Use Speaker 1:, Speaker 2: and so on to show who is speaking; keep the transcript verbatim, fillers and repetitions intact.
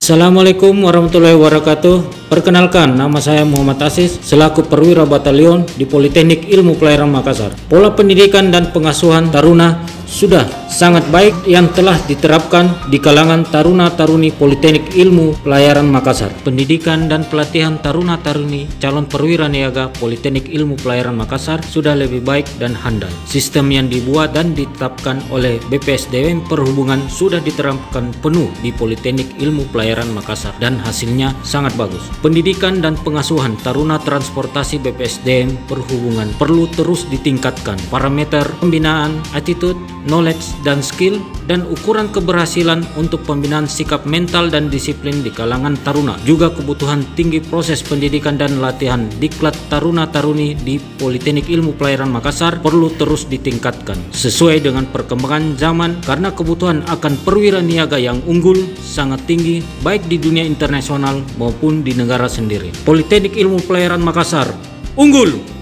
Speaker 1: Assalamualaikum warahmatullahi wabarakatuh. Perkenalkan, nama saya Muhammad Aziz selaku Perwira Batalion di Politeknik Ilmu Pelayaran Makassar. Pola pendidikan dan pengasuhan taruna sudah sangat baik yang telah diterapkan di kalangan taruna-taruni Politeknik Ilmu Pelayaran Makassar. Pendidikan dan pelatihan taruna-taruni calon perwira niaga Politeknik Ilmu Pelayaran Makassar sudah lebih baik dan handal. Sistem yang dibuat dan ditetapkan oleh B P S D M Perhubungan sudah diterapkan penuh di Politeknik Ilmu Pelayaran Makassar dan hasilnya sangat bagus. Pendidikan dan pengasuhan taruna transportasi B P S D M Perhubungan perlu terus ditingkatkan. Parameter pembinaan, attitude, knowledge dan skill, dan ukuran keberhasilan untuk pembinaan sikap mental dan disiplin di kalangan taruna. Juga kebutuhan tinggi proses pendidikan dan latihan diklat taruna-taruni di Politeknik Ilmu Pelayaran Makassar perlu terus ditingkatkan sesuai dengan perkembangan zaman, karena kebutuhan akan perwira niaga yang unggul sangat tinggi baik di dunia internasional maupun di negara sendiri. Politeknik Ilmu Pelayaran Makassar unggul!